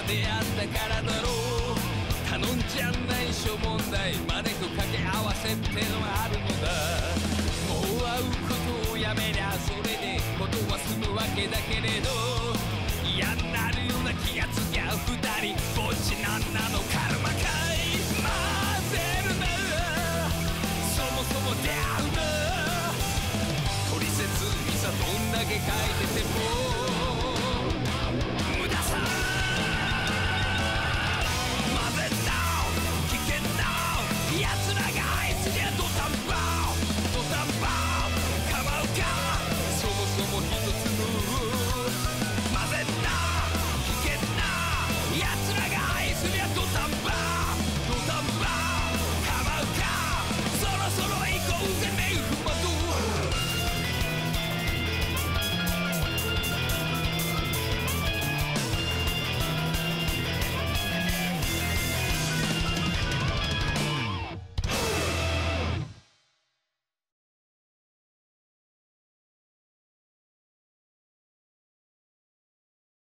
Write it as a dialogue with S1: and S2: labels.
S1: 出会ったからだろう。頼んじゃない諸問題までと掛け合わせってのがあるのだ。もう会うことをやめりゃそれでことは済むわけだけれど、嫌になるような気がつきゃ二人ぼっちなんなのかな。